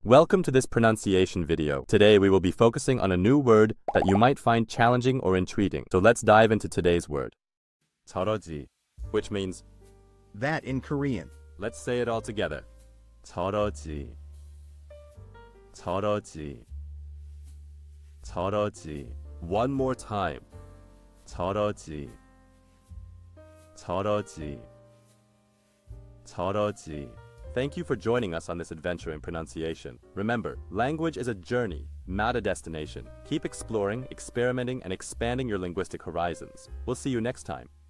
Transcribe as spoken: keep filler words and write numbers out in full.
Welcome to this pronunciation video. Today we will be focusing on a new word that you might find challenging or intriguing. So let's dive into today's word. jeoreoji, which means that in Korean. Let's say it all together. jeoreoji. jeoreoji. jeoreoji. One more time. jeoreoji. jeoreoji. jeoreoji. Thank you for joining us on this adventure in pronunciation. Remember, language is a journey, not a destination. Keep exploring, experimenting, and expanding your linguistic horizons. We'll see you next time.